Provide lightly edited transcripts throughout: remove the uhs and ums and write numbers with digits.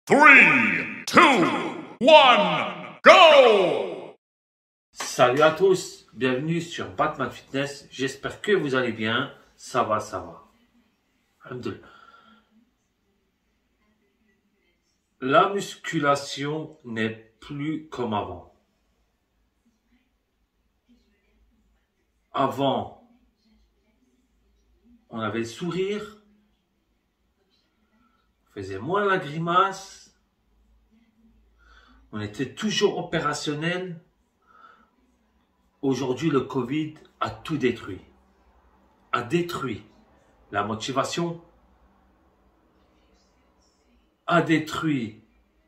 3, 2, 1, go! Salut à tous, bienvenue sur Batman Fitness, j'espère que vous allez bien, ça va. Alhamdoulilah. La musculation n'est plus comme avant. Avant, on avait le sourire, on faisait moins la grimace, on était toujours opérationnel. Aujourd'hui, le Covid a tout détruit. A détruit la motivation, a détruit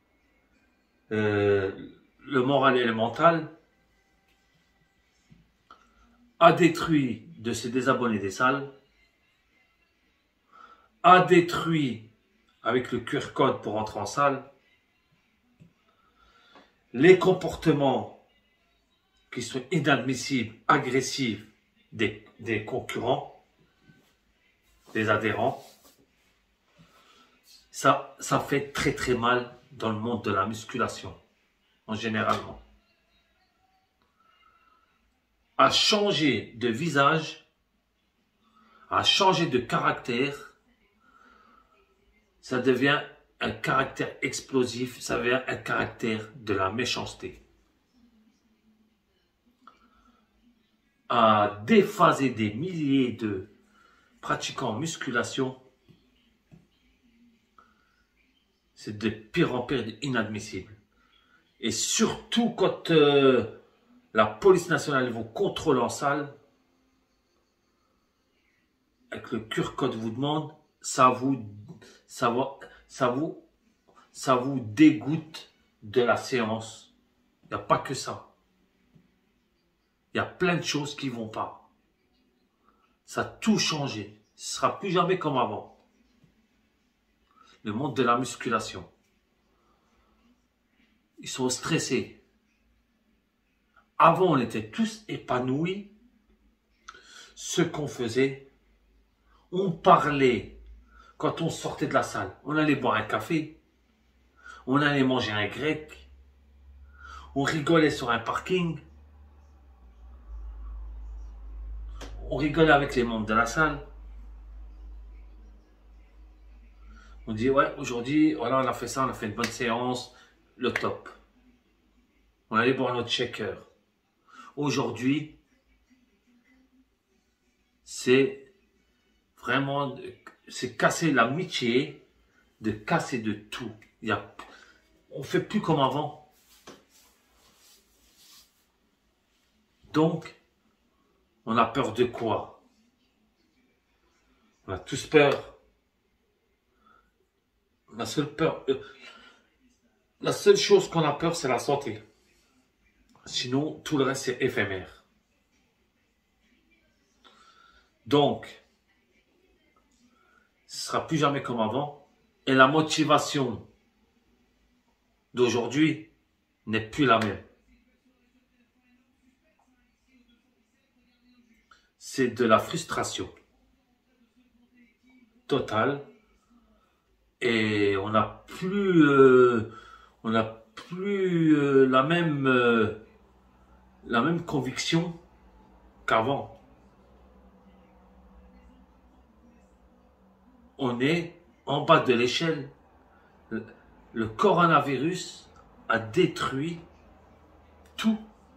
le moral et le mental, a détruit de se désabonner des salles, a détruit avec le QR code pour entrer en salle, les comportements qui sont inadmissibles, agressifs des concurrents, des adhérents. Ça fait très mal dans le monde de la musculation, en généralement. À changer de visage, à changer de caractère, ça devient un caractère explosif, ça devient un caractère de la méchanceté. À déphaser des milliers de pratiquants en musculation, c'est de pire en pire, inadmissible. Et surtout quand la police nationale vous contrôle en salle, avec le QR code vous demande, ça vous dégoûte de la séance. Il n'y a pas que ça. Il y a plein de choses qui ne vont pas. Ça a tout changé. Ce ne sera plus jamais comme avant. Le monde de la musculation. Ils sont stressés. Avant, on était tous épanouis. Ce qu'on faisait, on parlait quand on sortait de la salle. On allait boire un café. On allait manger un grec. On rigolait sur un parking. On rigolait avec les membres de la salle. On dit, ouais, aujourd'hui, voilà, on a fait ça, on a fait une bonne séance, le top. On allait boire notre shaker. Aujourd'hui, c'est vraiment, c'est casser l'amitié, de casser de tout. On ne fait plus comme avant. Donc, on a peur de quoi? On a tous peur. La seule chose qu'on a peur, c'est la santé. Sinon, tout le reste, c'est éphémère. Donc, ce ne sera plus jamais comme avant. Et la motivation d'aujourd'hui n'est plus la même. C'est de la frustration totale. Et on n'a plus, la même conviction qu'avant. On est en bas de l'échelle. Le coronavirus a détruit tout.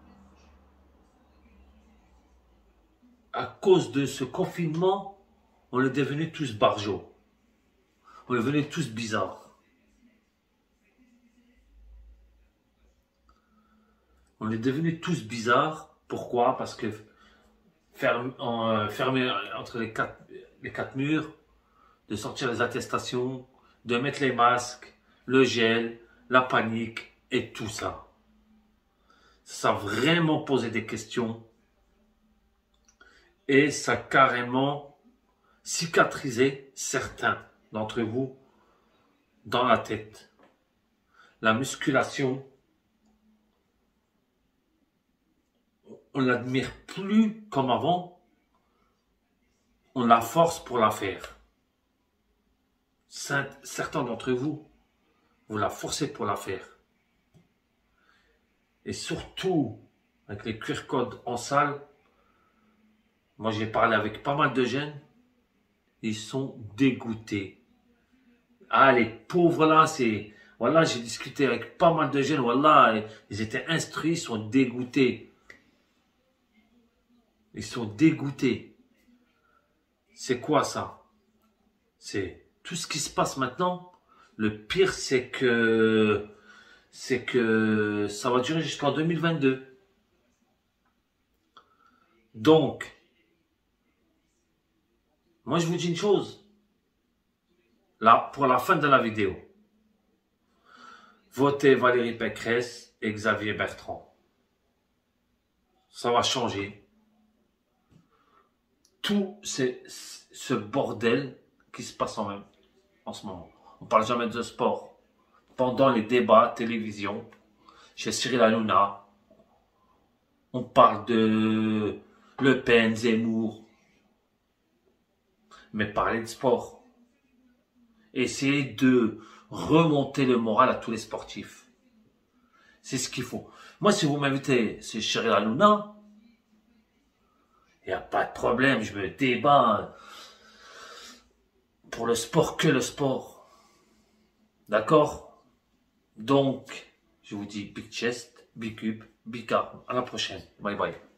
À cause de ce confinement, on est devenus tous barjots. On est devenus tous bizarres. On est devenus tous bizarres. Pourquoi? Parce que fermé entre les quatre murs, de sortir les attestations, de mettre les masques, le gel, la panique et tout ça. Ça a vraiment posé des questions. Et ça a carrément cicatrisé certains d'entre vous dans la tête. La musculation, on ne l'admire plus comme avant. On la force pour la faire. Certains d'entre vous vous la forcez pour la faire. Et surtout, avec les QR codes en salle, moi j'ai parlé avec pas mal de jeunes, ils sont dégoûtés. Ah, les pauvres là, c'est... Voilà, j'ai discuté avec pas mal de jeunes, voilà, ils étaient instruits, ils sont dégoûtés. Ils sont dégoûtés. C'est quoi ça? C'est tout ce qui se passe maintenant. Le pire, c'est que ça va durer jusqu'en 2022. Donc, moi je vous dis une chose. Là, pour la fin de la vidéo, votez Valérie Pécresse et Xavier Bertrand. Ça va changer. Tout ce bordel qui se passe en ce moment. On ne parle jamais de sport. Pendant les débats télévision, chez Cyril Hanouna, on parle de Le Pen, Zemmour. Mais parler de sport. Essayer de remonter le moral à tous les sportifs. C'est ce qu'il faut. Moi, si vous m'invitez, c'est Cyril Hanouna, il n'y a pas de problème, je me débat pour le sport que le sport. D'accord? Donc, je vous dis big chest, big up, big arm. À la prochaine. Bye bye.